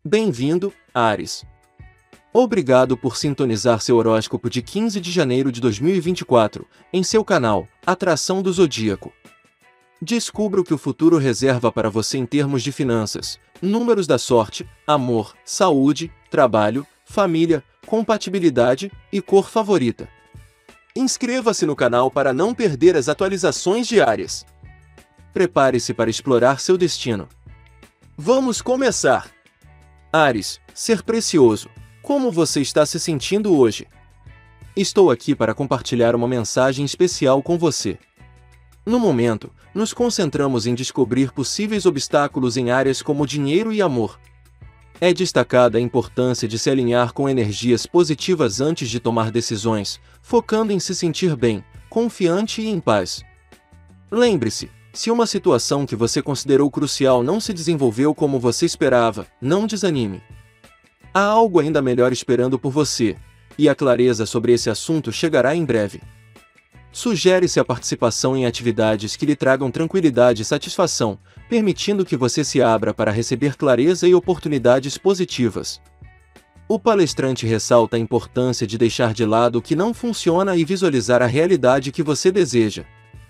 Bem-vindo, Áries. Obrigado por sintonizar seu horóscopo de 15 de janeiro de 2024, em seu canal, Atração do Zodíaco. Descubra o que o futuro reserva para você em termos de finanças, números da sorte, amor, saúde, trabalho, família, compatibilidade e cor favorita. Inscreva-se no canal para não perder as atualizações diárias. Prepare-se para explorar seu destino. Vamos começar! Áries, ser precioso. Como você está se sentindo hoje? Estou aqui para compartilhar uma mensagem especial com você. No momento, nos concentramos em descobrir possíveis obstáculos em áreas como dinheiro e amor. É destacada a importância de se alinhar com energias positivas antes de tomar decisões, focando em se sentir bem, confiante e em paz. Lembre-se, se uma situação que você considerou crucial não se desenvolveu como você esperava, não desanime. Há algo ainda melhor esperando por você, e a clareza sobre esse assunto chegará em breve. Sugere-se a participação em atividades que lhe tragam tranquilidade e satisfação, permitindo que você se abra para receber clareza e oportunidades positivas. O palestrante ressalta a importância de deixar de lado o que não funciona e visualizar a realidade que você deseja.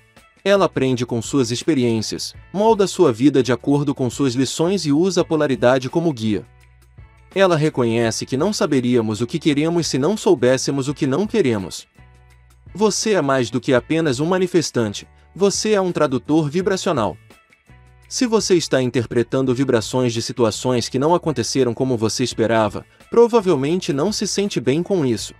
Ela aprende com suas experiências, molda sua vida de acordo com suas lições e usa a polaridade como guia. Ela reconhece que não saberíamos o que queremos se não soubéssemos o que não queremos. Você é mais do que apenas um manifestante, você é um tradutor vibracional. Se você está interpretando vibrações de situações que não aconteceram como você esperava, provavelmente não se sente bem com isso.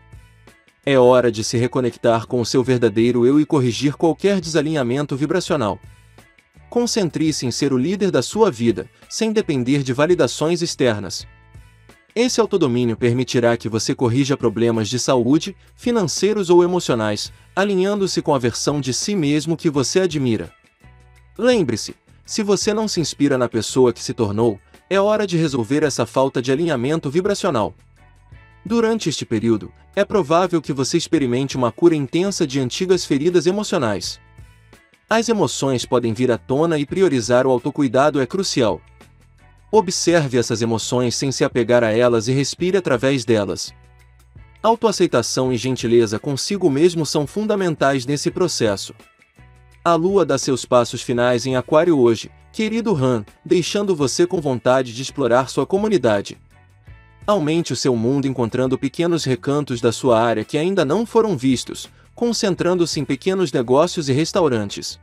É hora de se reconectar com o seu verdadeiro eu e corrigir qualquer desalinhamento vibracional. Concentre-se em ser o líder da sua vida, sem depender de validações externas. Esse autodomínio permitirá que você corrija problemas de saúde, financeiros ou emocionais, alinhando-se com a versão de si mesmo que você admira. Lembre-se, se você não se inspira na pessoa que se tornou, é hora de resolver essa falta de alinhamento vibracional. Durante este período, é provável que você experimente uma cura intensa de antigas feridas emocionais. As emoções podem vir à tona e priorizar o autocuidado é crucial. Observe essas emoções sem se apegar a elas e respire através delas. Autoaceitação e gentileza consigo mesmo são fundamentais nesse processo. A lua dá seus passos finais em Aquário hoje, querido Han, deixando você com vontade de explorar sua comunidade. Aumente o seu mundo encontrando pequenos recantos da sua área que ainda não foram vistos, concentrando-se em pequenos negócios e restaurantes.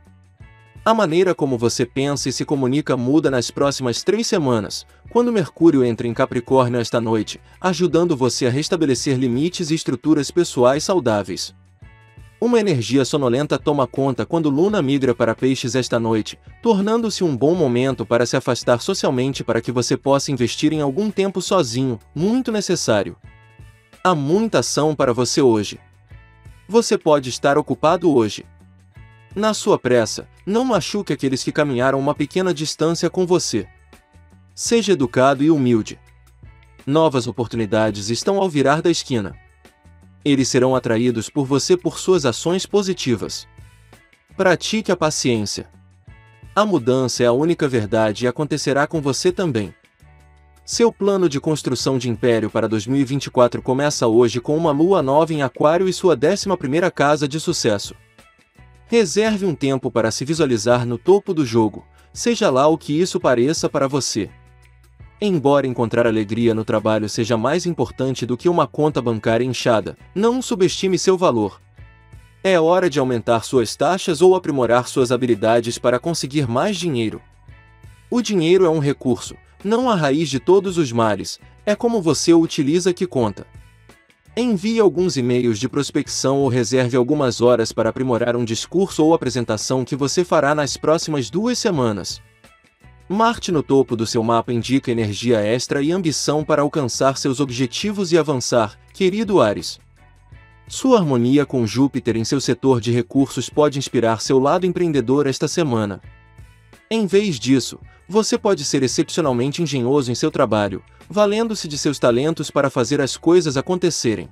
A maneira como você pensa e se comunica muda nas próximas 3 semanas, quando Mercúrio entra em Capricórnio esta noite, ajudando você a restabelecer limites e estruturas pessoais saudáveis. Uma energia sonolenta toma conta quando Luna migra para Peixes esta noite, tornando-se um bom momento para se afastar socialmente para que você possa investir em algum tempo sozinho, muito necessário. Há muita ação para você hoje. Você pode estar ocupado hoje. Na sua pressa, não machuque aqueles que caminharam uma pequena distância com você. Seja educado e humilde. Novas oportunidades estão ao virar da esquina. Eles serão atraídos por você por suas ações positivas. Pratique a paciência. A mudança é a única verdade e acontecerá com você também. Seu plano de construção de império para 2024 começa hoje com uma lua nova em Aquário e sua 11ª casa de sucesso. Reserve um tempo para se visualizar no topo do jogo, seja lá o que isso pareça para você. Embora encontrar alegria no trabalho seja mais importante do que uma conta bancária inchada, não subestime seu valor. É hora de aumentar suas taxas ou aprimorar suas habilidades para conseguir mais dinheiro. O dinheiro é um recurso, não a raiz de todos os males, é como você o utiliza que conta. Envie alguns e-mails de prospecção ou reserve algumas horas para aprimorar um discurso ou apresentação que você fará nas próximas 2 semanas. Marte no topo do seu mapa indica energia extra e ambição para alcançar seus objetivos e avançar, querido Áries. Sua harmonia com Júpiter em seu setor de recursos pode inspirar seu lado empreendedor esta semana. Em vez disso, você pode ser excepcionalmente engenhoso em seu trabalho, valendo-se de seus talentos para fazer as coisas acontecerem.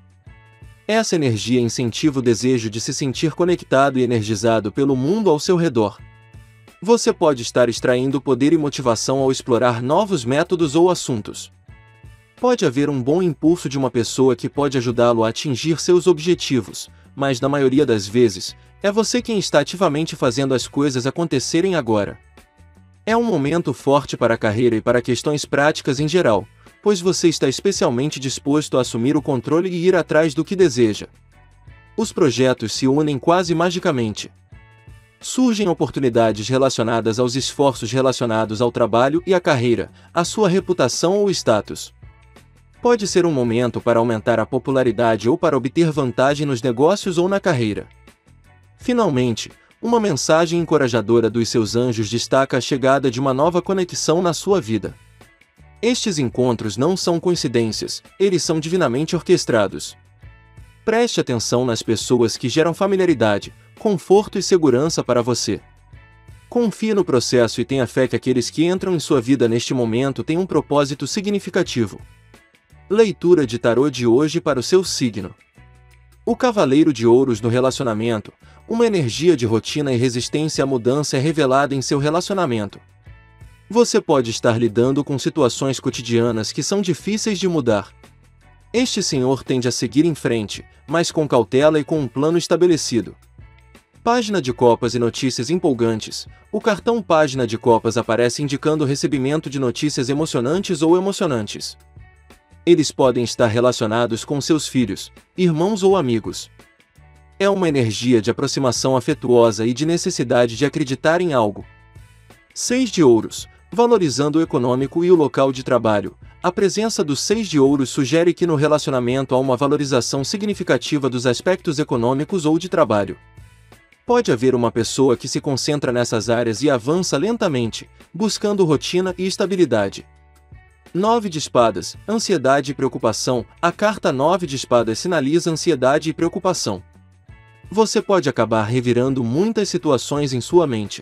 Essa energia incentiva o desejo de se sentir conectado e energizado pelo mundo ao seu redor. Você pode estar extraindo poder e motivação ao explorar novos métodos ou assuntos. Pode haver um bom impulso de uma pessoa que pode ajudá-lo a atingir seus objetivos, mas na maioria das vezes, é você quem está ativamente fazendo as coisas acontecerem agora. É um momento forte para a carreira e para questões práticas em geral, pois você está especialmente disposto a assumir o controle e ir atrás do que deseja. Os projetos se unem quase magicamente. Surgem oportunidades relacionadas aos esforços relacionados ao trabalho e à carreira, à sua reputação ou status. Pode ser um momento para aumentar a popularidade ou para obter vantagem nos negócios ou na carreira. Finalmente, uma mensagem encorajadora dos seus anjos destaca a chegada de uma nova conexão na sua vida. Estes encontros não são coincidências, eles são divinamente orquestrados. Preste atenção nas pessoas que geram familiaridade, conforto e segurança para você. Confie no processo e tenha fé que aqueles que entram em sua vida neste momento têm um propósito significativo. Leitura de tarô de hoje para o seu signo. O Cavaleiro de Ouros no relacionamento, uma energia de rotina e resistência à mudança é revelada em seu relacionamento. Você pode estar lidando com situações cotidianas que são difíceis de mudar. Este senhor tende a seguir em frente, mas com cautela e com um plano estabelecido. Página de Copas e notícias empolgantes. O cartão Página de Copas aparece indicando o recebimento de notícias emocionantes ou emocionantes. Eles podem estar relacionados com seus filhos, irmãos ou amigos. É uma energia de aproximação afetuosa e de necessidade de acreditar em algo. 6 de Ouros, valorizando o econômico e o local de trabalho. A presença do 6 de Ouros sugere que no relacionamento há uma valorização significativa dos aspectos econômicos ou de trabalho. Pode haver uma pessoa que se concentra nessas áreas e avança lentamente, buscando rotina e estabilidade. 9 de Espadas, ansiedade e preocupação. A carta 9 de Espadas sinaliza ansiedade e preocupação. Você pode acabar revirando muitas situações em sua mente.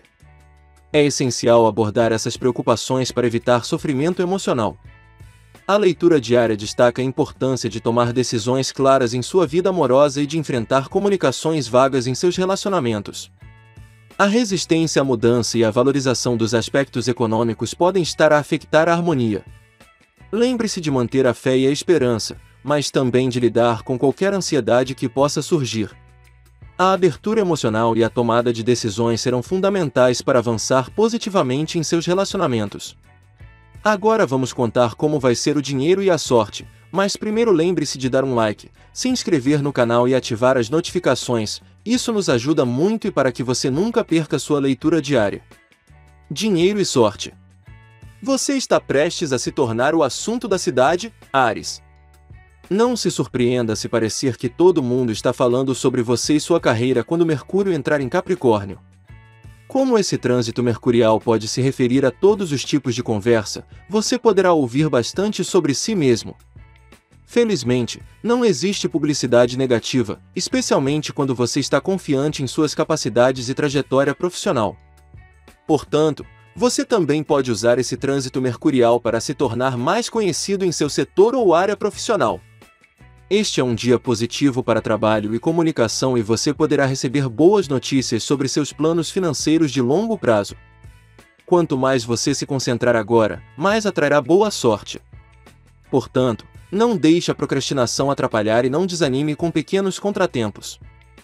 É essencial abordar essas preocupações para evitar sofrimento emocional. A leitura diária destaca a importância de tomar decisões claras em sua vida amorosa e de enfrentar comunicações vagas em seus relacionamentos. A resistência à mudança e a valorização dos aspectos econômicos podem estar a afetar a harmonia. Lembre-se de manter a fé e a esperança, mas também de lidar com qualquer ansiedade que possa surgir. A abertura emocional e a tomada de decisões serão fundamentais para avançar positivamente em seus relacionamentos. Agora vamos contar como vai ser o dinheiro e a sorte, mas primeiro lembre-se de dar um like, se inscrever no canal e ativar as notificações, isso nos ajuda muito e para que você nunca perca sua leitura diária. Dinheiro e sorte. Você está prestes a se tornar o assunto da cidade, Áries. Não se surpreenda se parecer que todo mundo está falando sobre você e sua carreira quando Mercúrio entrar em Capricórnio. Como esse trânsito mercurial pode se referir a todos os tipos de conversa, você poderá ouvir bastante sobre si mesmo. Felizmente, não existe publicidade negativa, especialmente quando você está confiante em suas capacidades e trajetória profissional. Portanto, você também pode usar esse trânsito mercurial para se tornar mais conhecido em seu setor ou área profissional. Este é um dia positivo para trabalho e comunicação e você poderá receber boas notícias sobre seus planos financeiros de longo prazo. Quanto mais você se concentrar agora, mais atrairá boa sorte. Portanto, não deixe a procrastinação atrapalhar e não desanime com pequenos contratempos.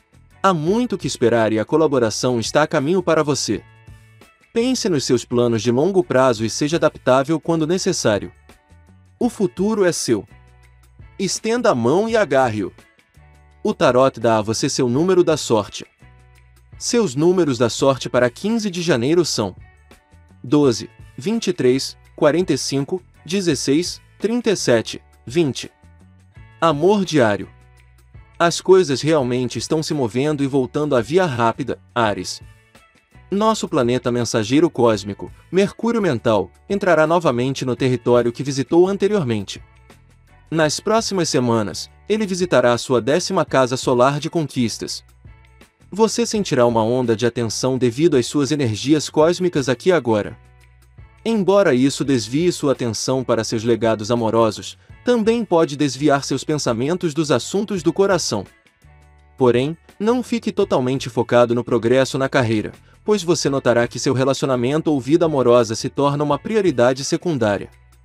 Há muito que esperar e a colaboração está a caminho para você. Pense nos seus planos de longo prazo e seja adaptável quando necessário. O futuro é seu. Estenda a mão e agarre-o. O tarot dá a você seu número da sorte. Seus números da sorte para 15 de janeiro são 12, 23, 45, 16, 37, 20. Amor diário. As coisas realmente estão se movendo e voltando à via rápida, Áries. Nosso planeta mensageiro cósmico, Mercúrio mental, entrará novamente no território que visitou anteriormente. Nas próximas semanas, ele visitará a sua 10ª casa solar de conquistas. Você sentirá uma onda de atenção devido às suas energias cósmicas aqui e agora. Embora isso desvie sua atenção para seus legados amorosos, também pode desviar seus pensamentos dos assuntos do coração. Porém, não fique totalmente focado no progresso na carreira, pois você notará que seu relacionamento ou vida amorosa se torna uma prioridade secundária.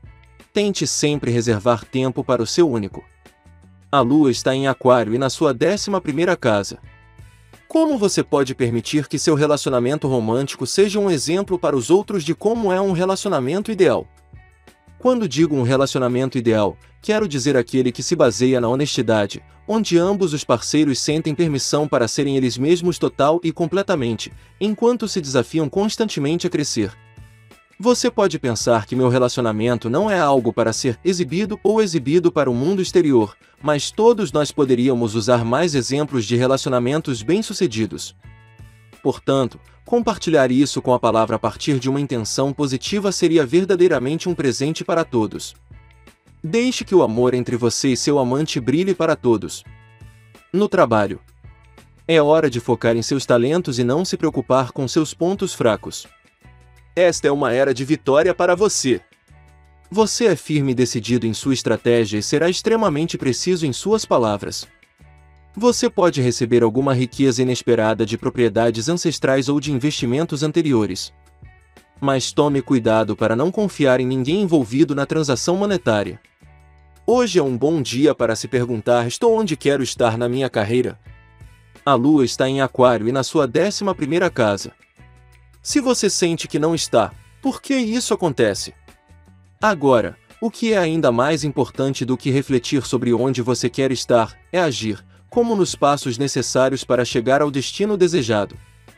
Tente sempre reservar tempo para o seu único. A Lua está em Aquário e na sua 11ª casa. Como você pode permitir que seu relacionamento romântico seja um exemplo para os outros de como é um relacionamento ideal? Quando digo um relacionamento ideal, quero dizer aquele que se baseia na honestidade, onde ambos os parceiros sentem permissão para serem eles mesmos total e completamente, enquanto se desafiam constantemente a crescer. Você pode pensar que meu relacionamento não é algo para ser exibido ou exibido para o mundo exterior, mas todos nós poderíamos usar mais exemplos de relacionamentos bem-sucedidos. Portanto, compartilhar isso com a palavra a partir de uma intenção positiva seria verdadeiramente um presente para todos. Deixe que o amor entre você e seu amante brilhe para todos. No trabalho. É hora de focar em seus talentos e não se preocupar com seus pontos fracos. Esta é uma era de vitória para você. Você é firme e decidido em sua estratégia e será extremamente preciso em suas palavras. Você pode receber alguma riqueza inesperada de propriedades ancestrais ou de investimentos anteriores. Mas tome cuidado para não confiar em ninguém envolvido na transação monetária. Hoje é um bom dia para se perguntar: estou onde quero estar na minha carreira? A Lua está em Aquário e na sua 11ª casa. Se você sente que não está, por que isso acontece? Agora, o que é ainda mais importante do que refletir sobre onde você quer estar, é agir, como nos passos necessários para chegar ao destino desejado.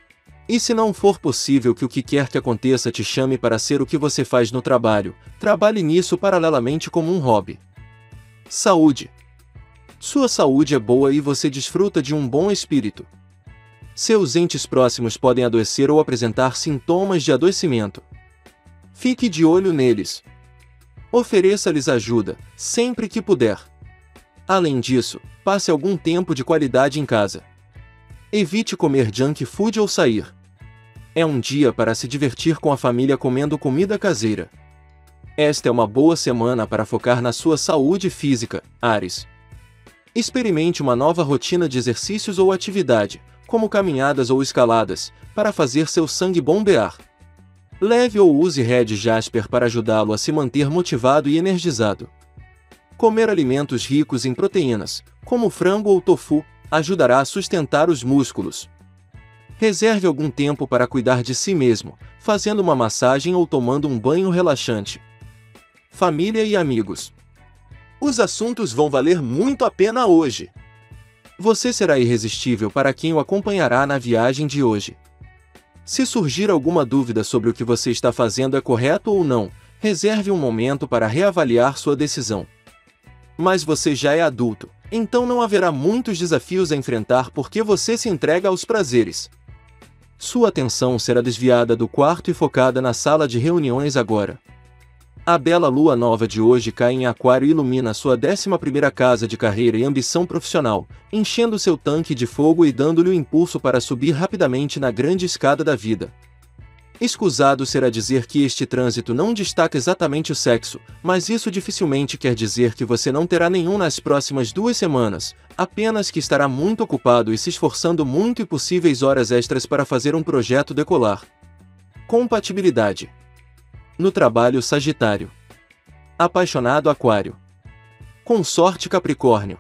E se não for possível que o que quer que aconteça te chame para ser o que você faz no trabalho, trabalhe nisso paralelamente como um hobby. Saúde. Sua saúde é boa e você desfruta de um bom espírito. Seus entes próximos podem adoecer ou apresentar sintomas de adoecimento. Fique de olho neles. Ofereça-lhes ajuda, sempre que puder. Além disso, passe algum tempo de qualidade em casa. Evite comer junk food ou sair. É um dia para se divertir com a família comendo comida caseira. Esta é uma boa semana para focar na sua saúde física, Áries. Experimente uma nova rotina de exercícios ou atividade, como caminhadas ou escaladas, para fazer seu sangue bombear. Leve ou use Red Jasper para ajudá-lo a se manter motivado e energizado. Comer alimentos ricos em proteínas, como frango ou tofu, ajudará a sustentar os músculos. Reserve algum tempo para cuidar de si mesmo, fazendo uma massagem ou tomando um banho relaxante. Família e amigos. Os assuntos vão valer muito a pena hoje. Você será irresistível para quem o acompanhará na viagem de hoje. Se surgir alguma dúvida sobre o que você está fazendo é correto ou não, reserve um momento para reavaliar sua decisão. Mas você já é adulto, então não haverá muitos desafios a enfrentar porque você se entrega aos prazeres. Sua atenção será desviada do quarto e focada na sala de reuniões agora. A bela lua nova de hoje cai em Aquário e ilumina sua 11ª casa de carreira e ambição profissional, enchendo seu tanque de fogo e dando-lhe o impulso para subir rapidamente na grande escada da vida. Escusado será dizer que este trânsito não destaca exatamente o sexo, mas isso dificilmente quer dizer que você não terá nenhum nas próximas 2 semanas, apenas que estará muito ocupado e se esforçando muito e possíveis horas extras para fazer um projeto decolar. Compatibilidade. No trabalho, Sagitário. Apaixonado, Aquário. Consorte, Capricórnio.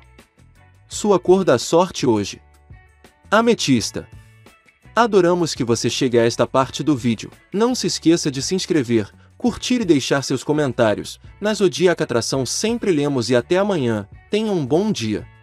Sua cor da sorte hoje: ametista. Adoramos que você chegue a esta parte do vídeo. Não se esqueça de se inscrever, curtir e deixar seus comentários. Na Zodíaca Atração sempre lemos e até amanhã. Tenha um bom dia.